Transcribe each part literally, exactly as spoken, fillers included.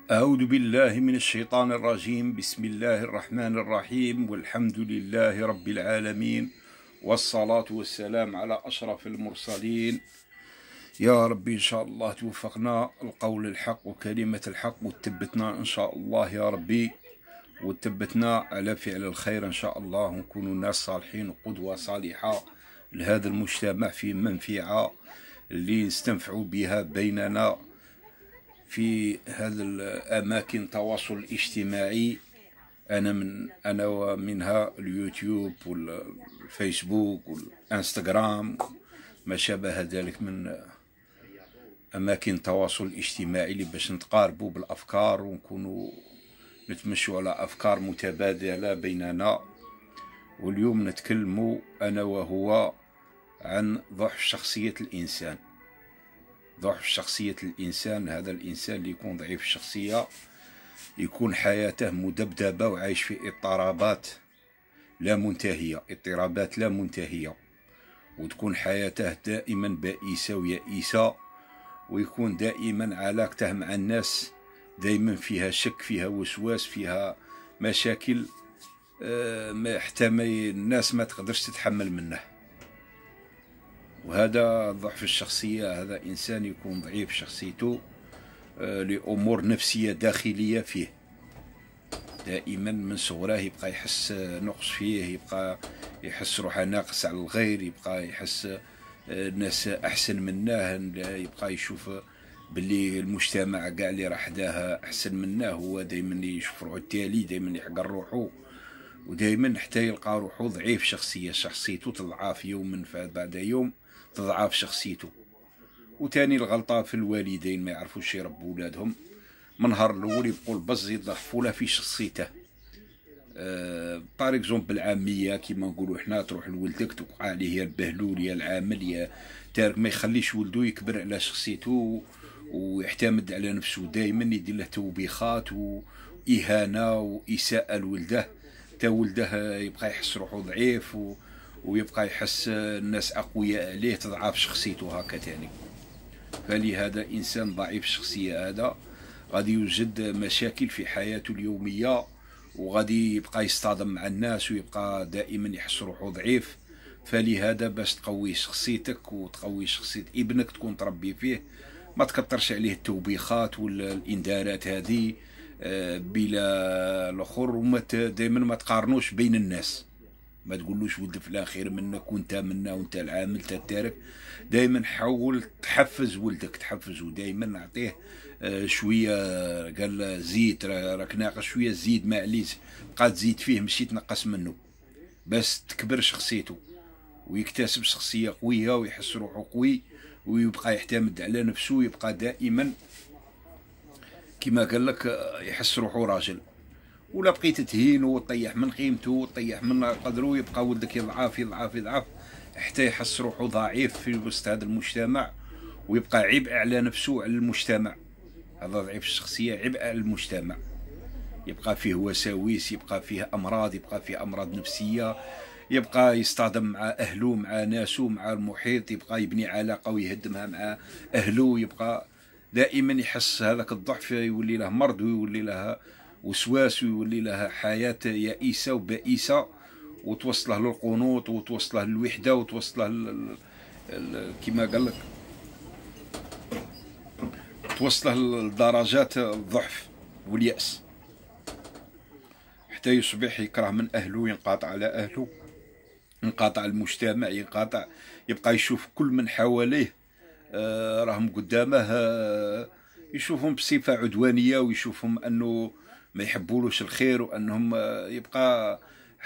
أعوذ بالله من الشيطان الرجيم. بسم الله الرحمن الرحيم، والحمد لله رب العالمين، والصلاة والسلام على أشرف المرسلين. يا ربي إن شاء الله توفقنا القول الحق وكلمة الحق، وتثبتنا إن شاء الله يا ربي، وتثبتنا على فعل الخير إن شاء الله، ونكونوا ناس صالحين وقدوة صالحة لهذا المجتمع في منفعة اللي نستنفعوا بها بيننا في هذا الأماكن التواصل الاجتماعي. أنا من أنا ومنها اليوتيوب والفيسبوك والإنستغرام ما شابه ذلك من أماكن التواصل الاجتماعي اللي باش نتقاربوا بالأفكار ونكونوا نتمشوا على أفكار متبادلة بيننا. واليوم نتكلموا أنا وهو عن ضعف شخصية الإنسان. ضعف شخصية الإنسان، هذا الإنسان اللي يكون ضعيف الشخصية يكون حياته مدبدبة وعايش في اضطرابات لا منتهية، اضطرابات لا منتهية، وتكون حياته دائما بائسة ويائسة، ويكون دائما علاقته مع الناس دائما فيها شك، فيها وسواس، فيها مشاكل آه حتى ما الناس ما تقدرش تتحمل منه. وهذا ضعف الشخصية، هذا إنسان يكون ضعيف شخصيته آه لأمور نفسية داخلية فيه، دائما من صغره يبقى يحس نقص فيه، يبقى يحس روحه ناقص على الغير، يبقى يحس آه الناس أحسن منه، يبقى يشوف باللي المجتمع كاع اللي راح داه أحسن منه، هو دائما يشوف روحه التالي، دائما يحقر روحه، ودائما حتى يلقى روحه ضعيف شخصية، شخصيته تضعف يوما بعد يوم، تضعف شخصيته. وتاني الغلطة في الوالدين، ما يعرفوش يربوا ولادهم، من نهار الأول يبقوا البز يضعفوا له في شخصيته. أه بار اكزومبل بالعامية كيما نقولوا حنا، تروح لولدك توقع عليه يا البهلول يا العامل يا تارك، ما يخليش ولده يكبر على شخصيته ويعتمد على نفسه، دائما يدير له توبيخات وإهانة وإساءة لولده، تا ولده يبقى يحس روحه ضعيف و... ويبقى يحس الناس أقوياء عليه، تضعف شخصيته هكا تاني. فلهذا إنسان ضعيف الشخصية هذا غادي يوجد مشاكل في حياته اليومية، وغادي يبقى يصطدم مع الناس، ويبقى دائما يحس روحه ضعيف. فلهذا باش تقوي شخصيتك وتقوي شخصية ابنك، تكون تربي فيه، ما تكترش عليه التوبيخات والإنذارات هذه بلا الاخر، وما دائما ما تقارنوش بين الناس، ما تقولوش ولد فلان خير منك وانت منا وانت العامل انت التارك. دائما حاول تحفز ولدك، تحفزه دائما، نعطيه شويه، قال زيد راك ناقص شويه، زيد معليش، بقى تزيد فيه ماشي تنقص منه، بس تكبر شخصيته ويكتسب شخصيه قويه ويحس روحه قوي، ويبقى يعتمد على نفسه، يبقى دائما كما قال لك يحس روحه راجل. ولا بقيت تهينه وتطيح من قيمته وتطيح من قدره، يبقى ولدك يضعف يضعف يضعف حتى يحس روحه ضعيف في وسط هذا المجتمع، ويبقى عبء على نفسه وعلى المجتمع. هذا ضعيف الشخصية، عبء على المجتمع، يبقى فيه وساويس، يبقى فيه أمراض، يبقى فيه أمراض نفسية، يبقى يصطدم مع أهله مع ناسه مع المحيط، يبقى يبني علاقة ويهدمها مع أهله، يبقى دائما يحس هذاك الضعف، يولي له مرض ويولي له وسواس ويولي لها حياة يائسة وبائسة، وتوصله للقنوط وتوصله للوحدة وتوصله ل... ل... كما قال لك توصله لدرجات الضعف واليأس، حتى يصبح يكره من أهله، ينقطع على أهله، ينقطع المجتمع، ينقطع، يبقى يشوف كل من حواليه آه راهم قدامه آه يشوفهم بصفة عدوانية، ويشوفهم أنه ما يحبولوش الخير، وأنهم يبقى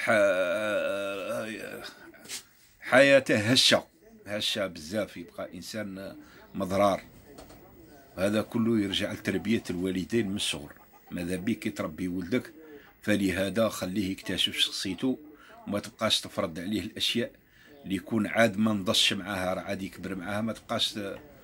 حياته هشة هشة بزاف، يبقى إنسان مضرار. هذا كله يرجع لتربية الوالدين من الصغر. ماذا بيك كي تربي ولدك، فلهذا خليه يكتشف شخصيته، وما تبقاش تفرض عليه الأشياء اللي يكون عاد ما نضش معاها، عاد يكبر معاها، ما تبقاش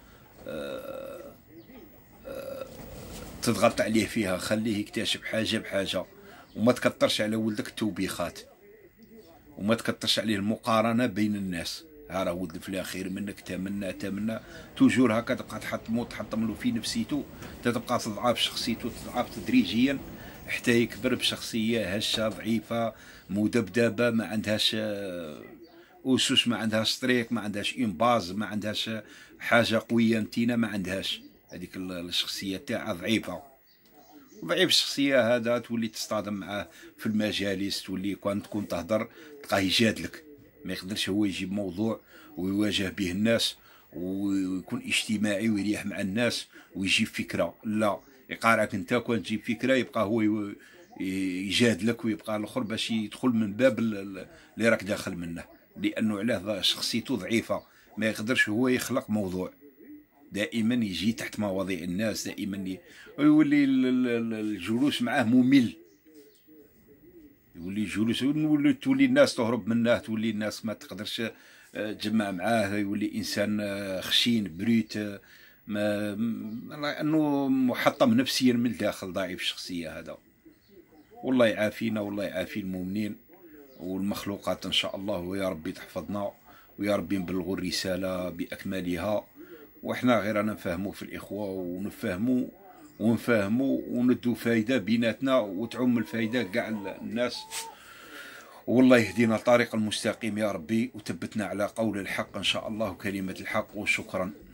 تضغط عليه فيها، خليه يكتشف حاجة بحاجة، وما تكترش على ولدك التوبيخات، وما تكترش عليه المقارنة بين الناس. ها راه ولد فلان خير منك، تمنى تمنى توجور هكا تبقى تحطمو تحطم له في نفسيته، تتبقى تضعف شخصيته، تضعف تدريجيا حتى يكبر بشخصيه هشه ضعيفه مدبدبه، ما عندهاش اسس، ما عندهاش طريق، ما عندهاش اون باز، ما عندهاش حاجه قويه متينه، ما عندهاش هذيك الشخصيه تاعها ضعيفه. ضعيف الشخصيه هذا تولي تصطدم معاه في المجالس، تولي كون تكون تهضر تلقاه يجادلك، ما يقدرش هو يجيب موضوع ويواجه به الناس ويكون اجتماعي ويريح مع الناس ويجيب فكره، لا يقارعك انت كون تجيب فكره يبقى هو يجادلك، ويبقى الاخر باش يدخل من باب اللي راك داخل منه، لانه علاه شخصيته ضعيفه، ما يقدرش هو يخلق موضوع، دائما يجي تحت مواضيع الناس، دائما يولي الجلوس معاه ممل، يولي الجلوس يولي تولي الناس تهرب منه، تولي الناس ما تقدرش تجمع معاه، يولي انسان خشين بريت، ما لانه محطم نفسيا من الداخل، ضعيف الشخصيه هذا. والله يعافينا والله يعافي المؤمنين والمخلوقات ان شاء الله، ويا ربي تحفظنا، ويا ربي نبلغوا الرساله باكملها، وإحنا غير أنا نفهموا في الإخوة ونفهموا ونفهموا وندوا فايدة بيناتنا وتعم الفايدة كاع الناس، والله يهدينا الطريق المستقيم يا ربي، وثبتنا على قول الحق إن شاء الله وكلمة الحق، وشكرا.